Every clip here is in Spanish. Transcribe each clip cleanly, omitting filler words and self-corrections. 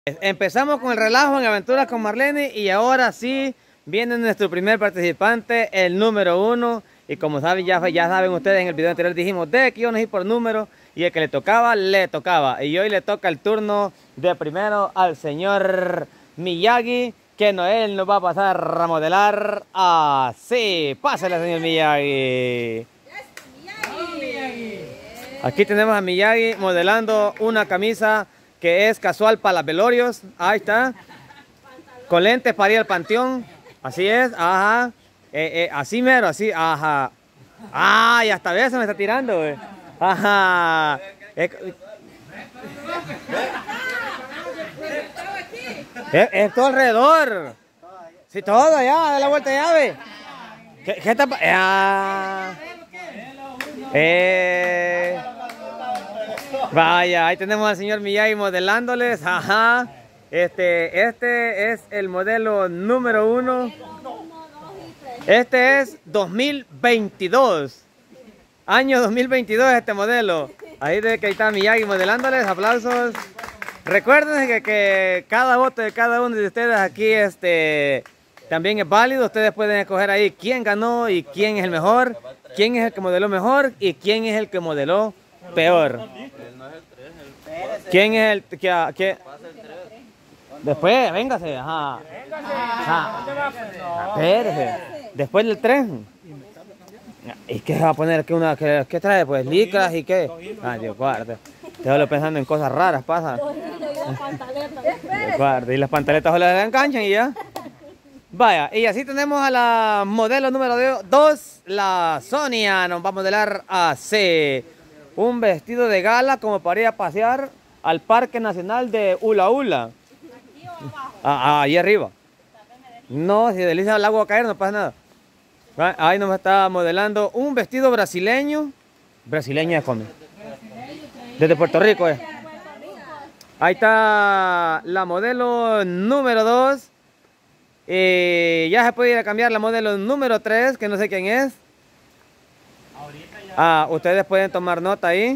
Empezamos con el relajo en Aventuras con Marlene y ahora sí viene nuestro primer participante, el número 1. Y como saben, ya saben ustedes, en el video anterior dijimos de que íbamos a ir por número y el que le tocaba, le tocaba. Y hoy le toca el turno de primero al señor Miyagi, que él nos va a pasar a modelar así. Pásale, señor Miyagi. Aquí tenemos a Miyagi modelando una camisa que es casual para los velorios. Ahí está. Con lentes para ir al panteón. Así es, ajá. Así mero, así, ajá. Ay, hasta veces me está tirando, güey. Ajá. Es todo alrededor. Sí, todo allá, da la vuelta de llave. ¿Qué está vaya, ahí tenemos al señor Miyagi modelándoles, ajá. Este es el modelo número 1. Este es 2022. Año 2022 este modelo. Ahí está Miyagi modelándoles, aplausos. Recuerden que cada voto de cada uno de ustedes aquí también es válido. Ustedes pueden escoger ahí quién ganó y quién es el mejor, quién es el que modeló mejor y quién es el que modeló peor. ¿Quién es el que después, véngase, ajá. Espérese. Después del 3. ¿Y qué va a poner? ¿Qué trae? Pues licras y qué. Ay, Dios guarde. Estoy pensando en cosas raras, pasa. Y las pantaletas solo le enganchan y ya. Vaya, y así tenemos a la modelo número 2, la Sonia. Nos va a modelar así. Un vestido de gala como para ir a pasear al Parque Nacional de Hula Hula. ¿Aquí o abajo? Ahí arriba. No, si desliza el agua a caer no pasa nada. Ahí nos está modelando un vestido brasileño. Brasileño es como. Desde Puerto Rico es. Ahí está la modelo número 2. Ya se puede ir a cambiar la modelo número 3, que no sé quién es. Ustedes pueden tomar nota ahí.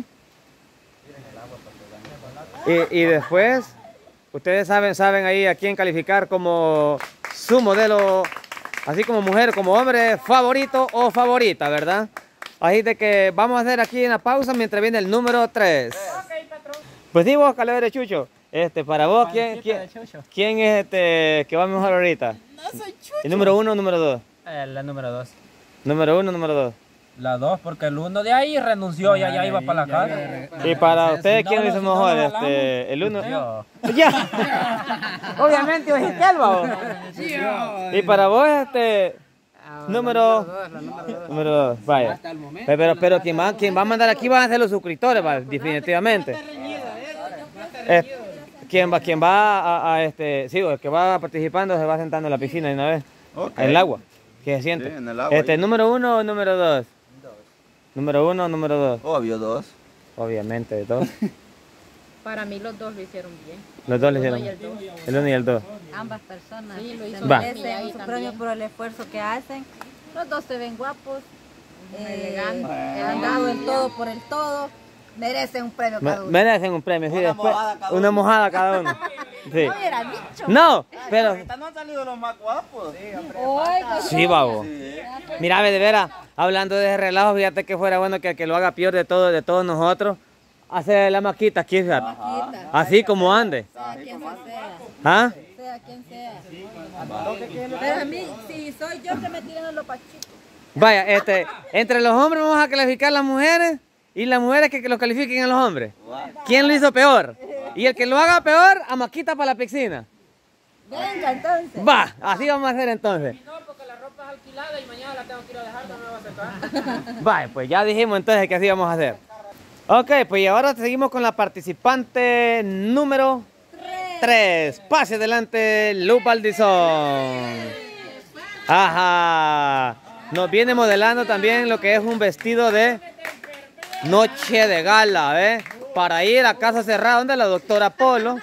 Y después, ustedes saben ahí a quién calificar como su modelo, así como mujer, como hombre favorito o favorita, ¿verdad? Así de que vamos a hacer aquí una pausa mientras viene el número 3. Pues di vos, Calero de Chucho. Para vos, ¿quién es que va mejor ahorita? No soy Chucho. ¿El número 1 o número 2? La número 2. ¿Número 1 o número 2? La 2, porque el 1 de ahí renunció, ya iba para la casa. Y para ustedes, ¿quién lo hizo mejor? ¿El 1? Yo. Ya. Obviamente, oye, Calva. Y para vos, número 2. Vaya. Pero quien va a mandar aquí van a ser los suscriptores, definitivamente. Quien va sí, el que va participando se va sentando en la piscina de una vez. En el agua. ¿Qué se siente? Sí, en el agua. ¿Número 1 o número 2? ¿Número 1 o número 2? Obvio, 2. Obviamente, 2. Para mí los dos lo hicieron bien. Los dos lo hicieron. El 1 y el 2. Ambas personas Sí, lo hizo se Va. merecen su premio por el esfuerzo que hacen. Los dos se ven guapos, Elegantes. han dado el todo por el todo. Merecen un premio cada uno. Merecen un premio, sí, después. Una mojada cada uno. Sí. No hubiera dicho. No, pero. Ahorita no han salido los más guapos. Sí, babo. Mira, de veras, hablando de ese relajo, fíjate que fuera bueno que el que lo haga peor de todos nosotros, hace la maquita aquí, fíjate. Así como ande. Sea quien sea. ¿Ah? Sea quien sea. Pero a mí, si soy yo que me tiran los pachitos. Vaya, entre los hombres vamos a calificar las mujeres y las mujeres que los califiquen a los hombres. ¿Quién lo hizo peor? Y el que lo haga peor, a maquita para la piscina. Venga, entonces. Va, así vamos a hacer entonces. No, porque la ropa es alquilada y mañana la tengo que ir a dejar, no me va a secar. Vaya, pues ya dijimos entonces que así vamos a hacer. Ok, pues y ahora seguimos con la participante número 3. Pase adelante, Luz Valdizón. Ajá. Nos viene modelando también lo que es un vestido de noche de gala, ¿ves? Para ir a casa cerrada donde la doctora Polo.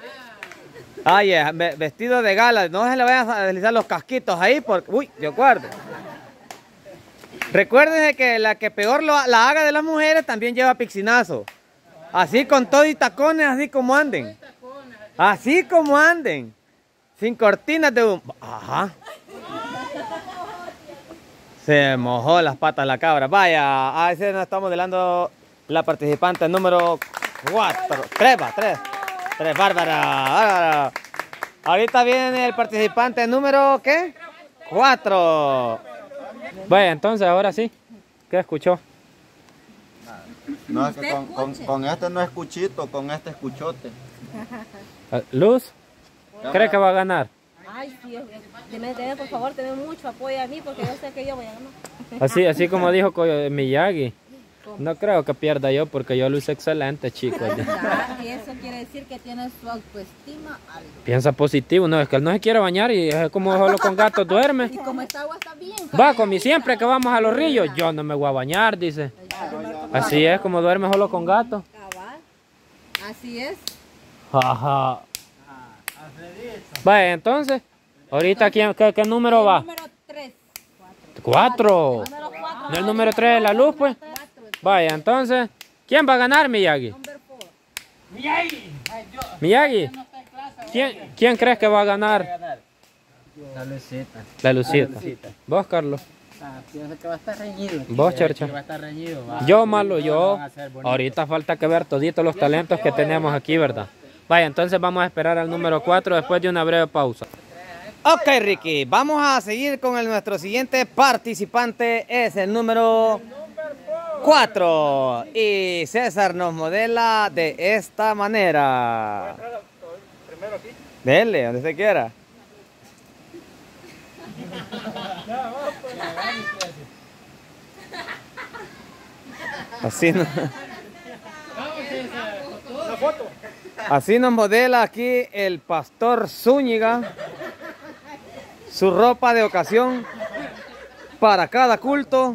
Vestido de gala. No se le vayan a deslizar los casquitos ahí porque... Uy, Dios guarde. Recuerden que la que peor la haga de las mujeres también lleva pixinazo. Así con todo y tacones, así como anden. Así como anden. Sin cortinas de humo. Ajá. Se mojó las patas la cabra. Vaya, a ese nos está modelando la participante número 4. 3, va, 3. 3, Bárbara. Ahorita viene el participante número, ¿qué? 4. Vaya, entonces, ahora sí. ¿Qué escuchó? No, es que con este no es cuchito, con este es cuchote. Luz, ¿cree que va a ganar? Ay, sí, por favor, tenme mucho apoyo a mí porque yo sé que yo voy a ganar. Así como dijo Miyagi. No creo que pierda yo porque yo lo hice excelente, chicos. Y eso quiere decir que tiene su autoestima alta. Piensa positivo, no, es que él no se quiere bañar y es como solo con gatos duerme. Y como esta agua está bien. Va, como siempre que vamos a los ríos, yo no me voy a bañar, dice. Así es, como duerme solo con gatos. Cabal. Así es. Ajá. Vaya, entonces, ahorita, ¿qué número va? Número 3. 4. ¿No el número 3 de la luz, pues? Vaya, entonces, ¿quién va a ganar, Miyagi? Miyagi. ¿Quién crees que va a ganar? La Lucita. La Lucita. ¿Vos, Carlos? Pienso que va a estar reñido. ¿Vos, Chercha? Va a estar reñido. Yo, malo, yo. Ahorita falta que ver toditos los talentos que tenemos aquí, ¿verdad? Vaya, entonces vamos a esperar al número 4 después de una breve pausa. Ok, Ricky, vamos a seguir con nuestro siguiente participante. Es el número 4. Y César nos modela de esta manera. Dele, donde se quiera. Así no. Así nos modela aquí el pastor Zúñiga. Su ropa de ocasión para cada culto.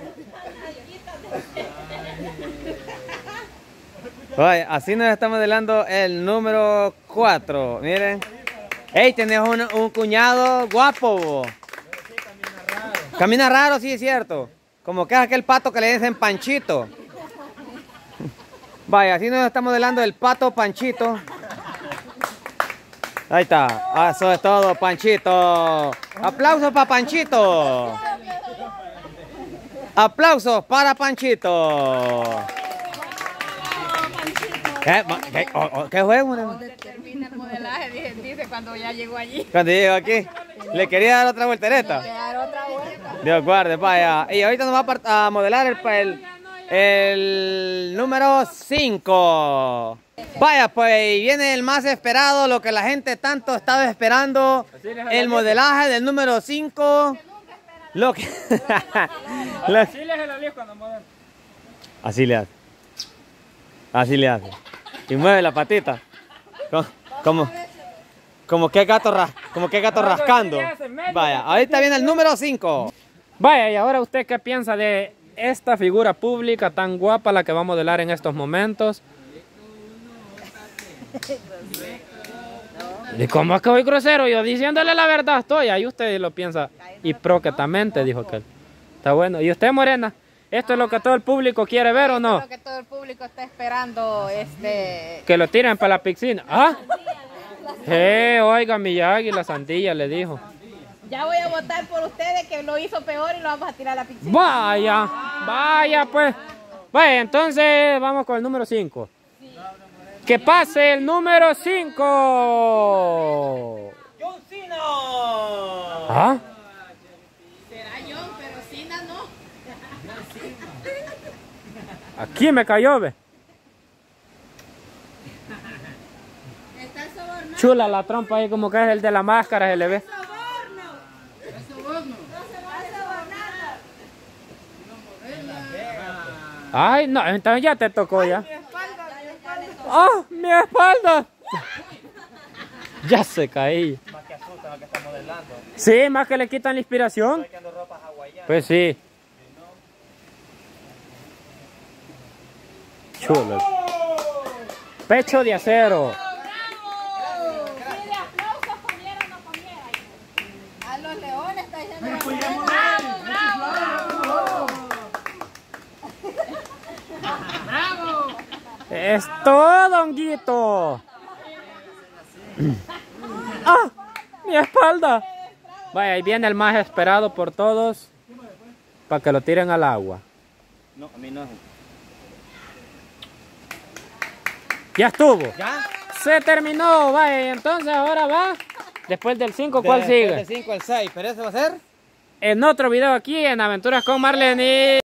Ay, así nos está modelando el número 4. Miren. Hey, tenés un cuñado guapo. Bo. Camina raro, sí es cierto. Como que es aquel pato que le dicen Panchito. Vaya, así nos está modelando el pato Panchito. Ahí está. Eso es todo, Panchito. Aplausos para Panchito. Aplausos para Panchito. ¿Qué juego? Termina el modelaje, dice cuando ya llegó allí. Cuando llegó aquí, le quería dar otra voltereta. Dios guarde, vaya. Y ahorita nos va a modelar el número 5. Vaya, pues viene el más esperado, lo que la gente tanto estaba esperando. El modelaje del número 5. Lo que... Así le hace la luz cuando modela. Así le hace. Así le hace. Y mueve la patita. Como que gato rascando. Vaya, ahorita viene el número 5. Vaya, y ahora usted qué piensa de esta figura pública tan guapa la que va a modelar en estos momentos. ¿Y cómo es que voy grosero? Yo diciéndole la verdad estoy. Ahí usted lo piensa hipócritamente, dijo aquel. Está bueno. ¿Y usted, Morena? ¿Esto es lo que todo el público quiere ver o no? Lo que todo el público está esperando, Que lo tiren para la piscina. ¿Ah? Oiga, Miyagi, la sandía le dijo. Ya voy a votar por ustedes que lo hizo peor y lo vamos a tirar a la piscina. Vaya pues. Vaya, entonces vamos con el número 5. Sí. Que pase el número 5. John Cena. ¿Ah? Será John, pero Cena no. Aquí me cayó, ve. Chula la trompa ahí, como que es el de la máscara, se le ve. Ay, no, entonces ya te tocó ya. ¡Oh, mi espalda! Ya se caí. Más que asusta, más que está modelando. Sí, más que le quitan la inspiración. Pues sí. Chulo. Pecho de acero. A los leones está diciendo. Es todo, honguito. ¡Ah! ¡Mi espalda! Vaya, ahí viene el más esperado por todos. Para que lo tiren al agua. No, a mí no. Ya estuvo. ¿Ya? Se terminó. Vaya, y entonces ahora va. Después del 5, ¿cuál sigue? Del 5 al 6, pero ese va a ser... En otro video aquí en Aventuras con Marlene.